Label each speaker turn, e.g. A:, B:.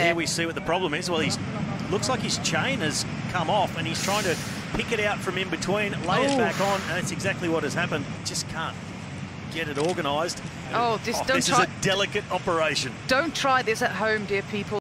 A: here we see what the problem is. Well, looks like his chain has come off and he's trying to pick it out from in between, lay it back on, and that's exactly what has happened. Just can't get it organised.
B: This
A: is a delicate operation.
B: Don't try this at home, dear people.